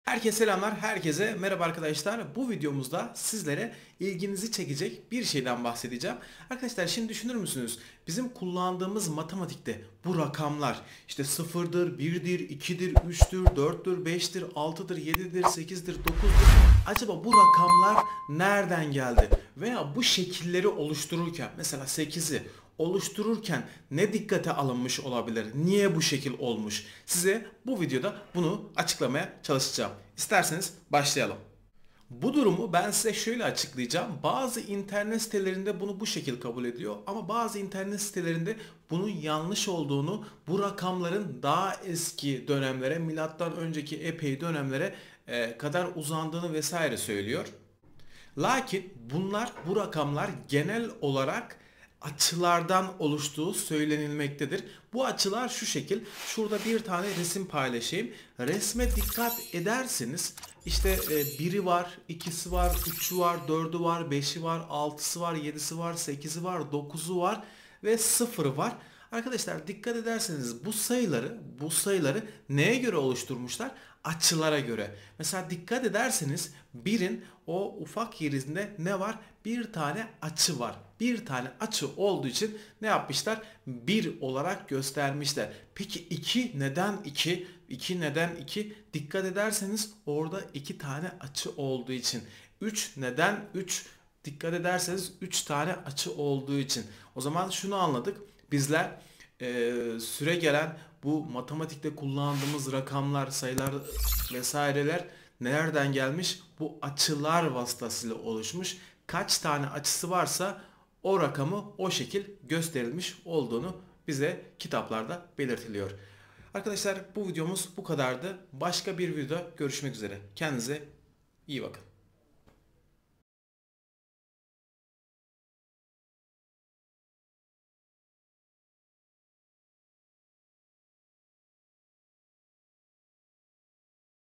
Herkese selamlar, herkese merhaba arkadaşlar. Bu videomuzda sizlere ilginizi çekecek bir şeyden bahsedeceğim. Arkadaşlar şimdi düşünür müsünüz? Bizim kullandığımız matematikte bu rakamlar işte sıfırdır, birdir, ikidir, üçtür, dörttür, beştir, altıdır, yedidir, sekizdir, dokuzdur. Acaba bu rakamlar nereden geldi? Veya bu şekilleri oluştururken mesela sekizi oluştururken ne dikkate alınmış olabilir? Niye bu şekil olmuş? Size bu videoda bunu açıklamaya çalışacağım. İsterseniz başlayalım. Bu durumu ben size şöyle açıklayacağım. Bazı internet sitelerinde bunu bu şekil kabul ediyor ama bazı internet sitelerinde bunun yanlış olduğunu, bu rakamların daha eski dönemlere, milattan önceki epey dönemlere kadar uzandığını vesaire söylüyor. Lakin bu rakamlar genel olarak açılardan oluştuğu söylenilmektedir. Bu açılar şu şekil. Şurada bir tane resim paylaşayım. Resme dikkat ederseniz işte biri var, ikisi var, üçü var, dördü var, beşi var, altısı var, yedisi var, sekizi var, dokuzu var ve sıfırı var. Arkadaşlar dikkat ederseniz bu sayıları neye göre oluşturmuşlar? Açılara göre. Mesela dikkat ederseniz birin o ufak yerinde ne var? Bir tane açı var. Bir tane açı olduğu için ne yapmışlar? Bir olarak göstermişler. Peki 2 neden 2? 2 neden 2? Dikkat ederseniz orada 2 tane açı olduğu için. 3 neden 3? Dikkat ederseniz 3 tane açı olduğu için. O zaman şunu anladık. Bizler süre gelen bu matematikte kullandığımız rakamlar, sayılar vesaireler nereden gelmiş? Bu açılar vasıtasıyla oluşmuş. Kaç tane açısı varsa o rakamı o şekil gösterilmiş olduğunu bize kitaplarda belirtiliyor. Arkadaşlar bu videomuz bu kadardı. Başka bir videoda görüşmek üzere. Kendinize iyi bakın.